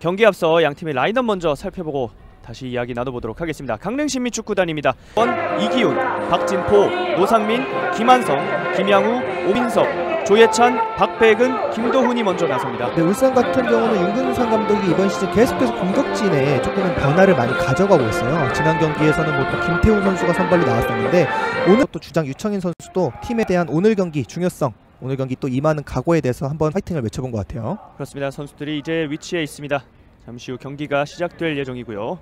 경기 앞서 양팀의 라인업 먼저 살펴보고 다시 이야기 나눠보도록 하겠습니다. 강릉시민축구단입니다. 이기훈, 박진포, 노상민, 김한성, 김양우, 오민석, 조예찬, 박배근, 김도훈이 먼저 나섭니다. 네, 울산 같은 경우는 윤근상 감독이 이번 시즌 계속해서 공격진에 조금은 변화를 많이 가져가고 있어요. 지난 경기에서는 뭐 또 김태훈 선수가 선발로 나왔었는데 오늘 또 주장 유창인 선수도 팀에 대한 오늘 경기 중요성, 오늘 경기 또 임하는 각오에 대해서 한번 파이팅을 외쳐본 것 같아요. 그렇습니다. 선수들이 이제 위치해 있습니다. 잠시 후 경기가 시작될 예정이고요.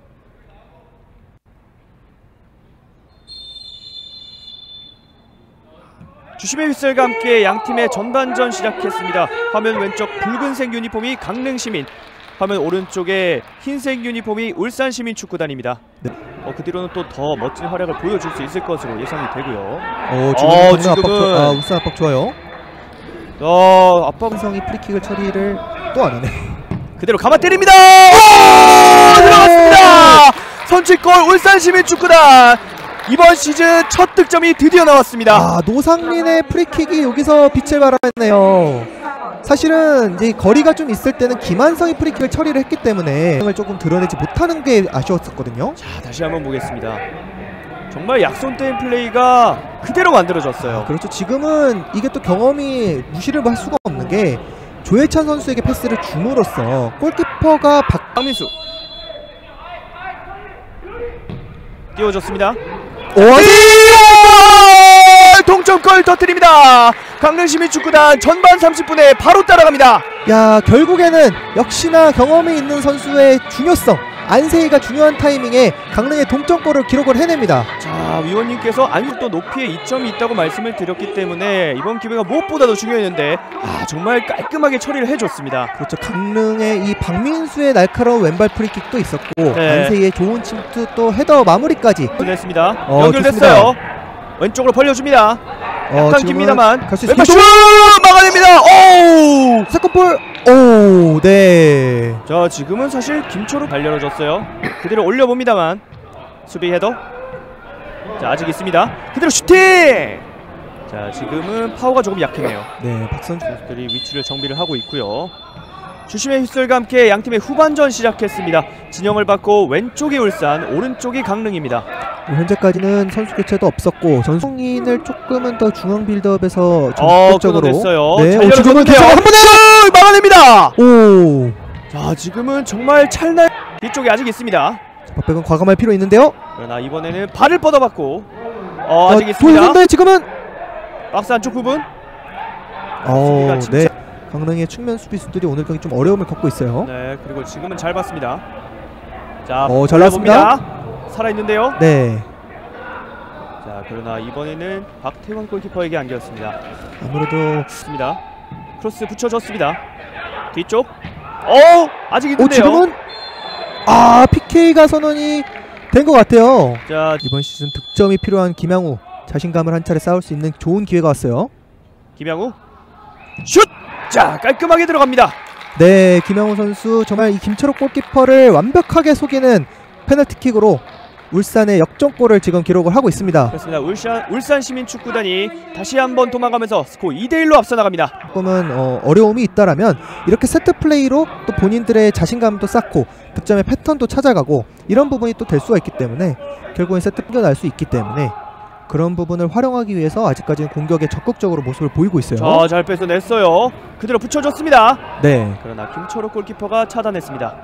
주심의 휘슬과 함께 양팀의 전반전 시작했습니다. 화면 왼쪽 붉은색 유니폼이 강릉시민, 화면 오른쪽에 흰색 유니폼이 울산시민축구단입니다. 네. 그 뒤로는 또 더 멋진 활약을 보여줄 수 있을 것으로 예상이 되고요. 지금은 울산 압박 좋아요. 압박 성이 프리킥을 처리를 또 안 하네. 그대로 감아 때립니다. 들어갔습니다. 선취골 울산시민축구단. 이번 시즌 첫 득점이 드디어 나왔습니다. 노상민의 프리킥이 여기서 빛을 발하네요. 사실은 이제 거리가 좀 있을 때는 김한성이 프리킥을 처리를 했기 때문에 조금 드러내지 못하는 게 아쉬웠었거든요. 자, 다시 한번 보겠습니다. 정말 약손된 플레이가 그대로 만들어졌어요. 그렇죠. 지금은 이게 또 경험이 무시를 할 수가 없는 게 조예찬 선수에게 패스를 줌으로써 골키퍼가 박민수 띄워줬습니다. 동점골 터뜨립니다. 강릉시민축구단 전반 30분에 바로 따라갑니다. 야, 결국에는 역시나 경험이 있는 선수의 중요성, 안세희가 중요한 타이밍에 강릉의 동점골을 기록을 해냅니다. 자, 위원님께서 안또 높이에 이점이 있다고 말씀을 드렸기 때문에 이번 기회가 무엇보다도 중요했는데 정말 깔끔하게 처리를 해줬습니다. 그렇죠. 강릉의 이 박민수의 날카로운 왼발 프리킥도 있었고 안세희의 좋은 침투 또 헤더 마무리까지 됐습니다. 연결됐어요. 좋습니다. 왼쪽으로 벌려줍니다. 약간 깁니다만 왼발 슛! 막아냅니다. 오! 세컨볼. 오, 네. 자, 지금은 사실 김초로 발 열어줬어요. 그대로 올려봅니다만 수비 헤더. 자, 아직 있습니다. 그대로 슈팅! 자, 지금은 파워가 조금 약했네요. 네, 박선주 선수들이 위치를 정비를 하고 있고요. 주심의 휘슬과 함께 양팀의 후반전 시작했습니다. 진영을 받고 왼쪽이 울산, 오른쪽이 강릉입니다. 현재까지는 선수 교체도 없었고 전성인을 조금은 더 중앙 빌드업에서 적극적으로 네, 지금은 계속 한 번에 막아냅니다. 오, 자, 지금은 정말 찰나 뒤쪽에 아직 있습니다. 박백은 과감할 필요 있는데요. 그러나 이번에는 발을 뻗어봤고 아직 있습니다. 돌선데 지금은 박스 안쪽 부분. 네. 강릉의 측면 수비수들이 오늘 경기 좀 어려움을 겪고 있어요. 네, 그리고 지금은 잘 봤습니다. 자, 잘 나왔습니다. 살아있는데요. 네. 자, 그러나 이번에는 박태원 골키퍼에게 안겼습니다. 아무래도 습니다. 크로스 붙여줬습니다. 뒤쪽. 아직 있는데요. 지금은 PK가 선언이 된 것 같아요. 자, 이번 시즌 득점이 필요한 김양우, 자신감을 한 차례 쌓을 수 있는 좋은 기회가 왔어요. 김양우 슛! 자, 깔끔하게 들어갑니다. 네, 김양우 선수 정말 이 김철욱 골키퍼를 완벽하게 속이는 페널티킥으로 울산의 역전골을 지금 기록을 하고 있습니다. 그렇습니다. 울산시민축구단이 다시 한번 도망가면서 스코어 2대1로 앞서 나갑니다. 조금은 어려움이 있다라면 이렇게 세트 플레이로 또 본인들의 자신감도 쌓고 득점의 패턴도 찾아가고 이런 부분이 또 될 수가 있기 때문에 결국엔 세트 이겨날 수 있기 때문에 그런 부분을 활용하기 위해서 아직까지는 공격에 적극적으로 모습을 보이고 있어요. 자, 잘 뺏어냈어요. 그대로 붙여줬습니다. 네. 그러나 김철욱 골키퍼가 차단했습니다.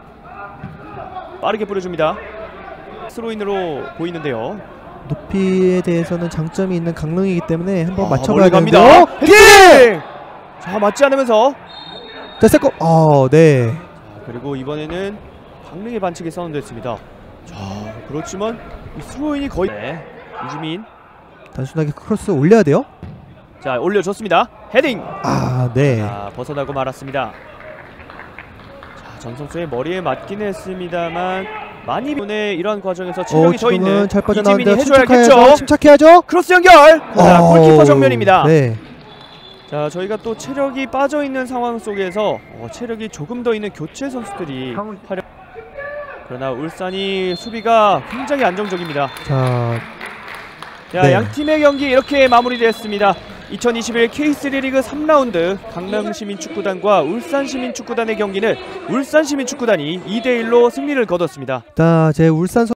빠르게 뿌려줍니다. 스로인으로 보이는데요. 높이에 대해서는 장점이 있는 강릉이기 때문에 한번 맞춰봐야 되는데요. 헤딩! 자, 맞지 않으면서 자, 세컨. 네. 자, 그리고 이번에는 강릉의 반칙이 선언됐습니다. 자, 그렇지만 이 스로인이 거의 이지민 단순하게 크로스 올려야 돼요. 자, 올려줬습니다. 헤딩. 네. 자, 벗어나고 말았습니다. 자, 전 선수의 머리에 맞긴 했습니다만 많이 이러한 과정에서 체력이 저 있는 잘 빠져나왔는데 해줘야겠죠. 침착해야죠. 크로스 연결. 골키퍼 정면입니다. 네. 자, 저희가 또 체력이 빠져있는 상황 속에서 체력이 조금 더 있는 교체 선수들이 그러나 울산이 수비가 굉장히 안정적입니다. 자, 양 팀의 경기 이렇게 마무리됐습니다. 2021 K3 리그 3라운드 강릉시민축구단과 울산시민축구단의 경기는 울산시민축구단이 2대1로 승리를 거뒀습니다. 자, 제 울산